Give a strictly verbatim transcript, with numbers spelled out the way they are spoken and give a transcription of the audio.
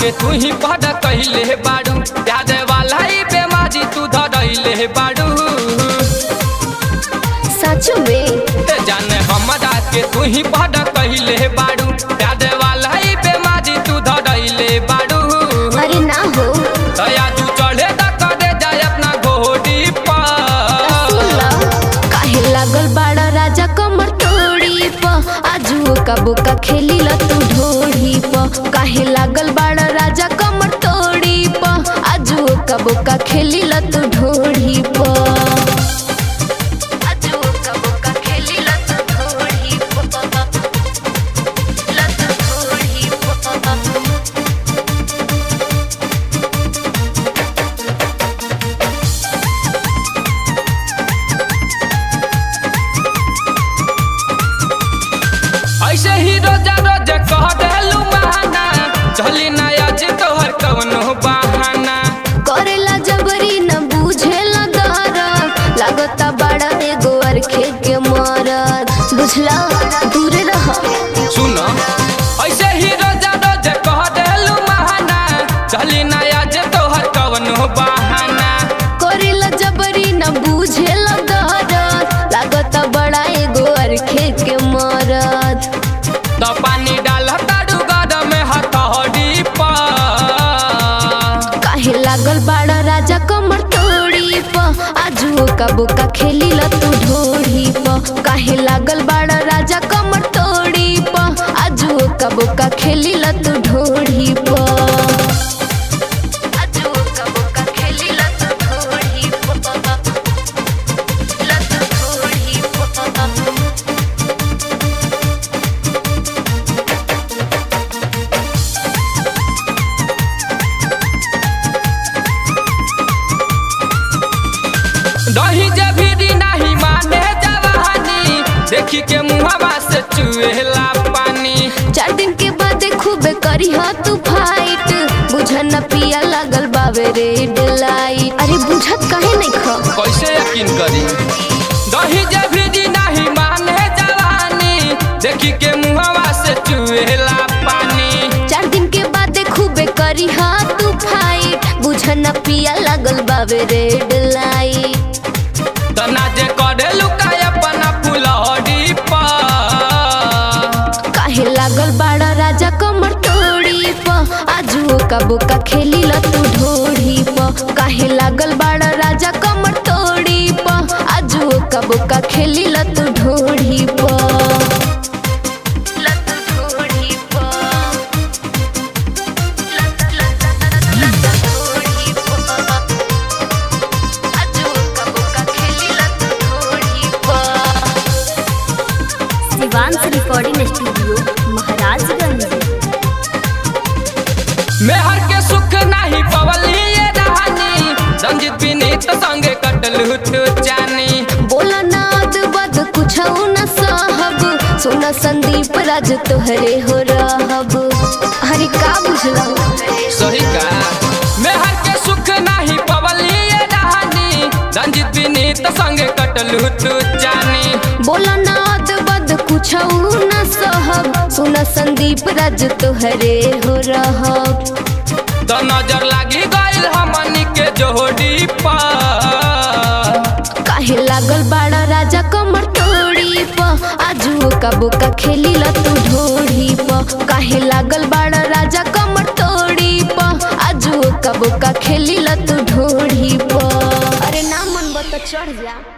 के तू ही पढ़ कहले बाड़ू, याद वाला ही बेमारी तू धरैले बाड़ू। सच में ते जाने हमरा के तू ही पढ़ कहले बाड़ू, याद वाला ही बेमारी तू धरैले बाड़ू। अरे ना हो दया तू चढ़े द करे जाए अपना घोड़ी पर। काहे लागल बाड़ा राजा कमर तोड़ी प, आजू का बोका खेली ल तू ढोड़ी प। काहे लागल बाड़ा राजा कमर तोड़ी प, आजू का बोका खेली ल तू ढोड़ी प। ऐसे ही रोजा रोज कह देलू बहाना, चली ना आज तोहर कवनो बहाना। करेला जबरी न बुझेला दरद, लागता बड़ा एगो अरखे के मरद। बुझला दूर रह। सुनो ऐसे ही रोजा रोज कह देलू बहाना, चली ना आज तोहर कवनो बहाना। करेला जबरी न बुझेला दरद, लागता बड़ा एगो अरखे के मरद। तो पानी डाल ताड़ू गड़ में हथौड़ी पर। काहे लागल बाड़ा राजा कमर तोड़ी प, आजू का बोका खेली ल तू ढोड़ी प। काहे लागल बाड़ा राजा कमर तोड़ी प, आजू का बोका खेली ल तू ढोड़ी प। दही जभी नहीं माने जवानी, देखी के मुहवा से चुएला पानी। चार दिन के बाद खूबे करी हा तू फाइट, बुझन पिया लागल बावे रेड लाइट। अरे बुझत काहे नहीं ख कैसे यकीन करी। दही जभी नहीं माने जवानी, देखी के मुहवा से चुएला पानी। चार दिन के बाद खूबे करी हा तू फाइट, बुझन पिया लागल बावे रेड लाइट। तना जे करे लुकाय अपना फुलहड़ी पर। काहे लागल बाड़ा राजा कमर तोड़ी प, आजू का बोका खेली ल तू ढोड़ी प। काहे लागल बाड़ा राजा कमर तोड़ी प, आजू का बोका खेली ल तू ढोड़ी प। Shivansh recording studio Maharajganj. मेहर के सुख नहीं पवली ये रानी, रंजित विनीत संगे कटलू तू जानी। बोला नाद बद कुछ न सहब, सुना संदीप राज तोहरे हो रहब। हरे का बुझला सही का। मेहर के सुख नहीं पवली ये रानी, रंजित विनीत संगे कटलू तू जानी। बोला नाद बद कुछ न सहब, सुना संदीप राज तोहरे हो रहब। तो नजर लागी गइल हमनी के जोड़ी पर। काहे लागल बाड़ा राजा कमर तोड़ी प, आजू का बोका खेली ल तू ढोड़ी प। काहे लागल बाड़ा राजा कमर तोड़ी प, आजू का बोका खेली ल तू ढोड़ी प। अरे ना मन बत चढ़ जा।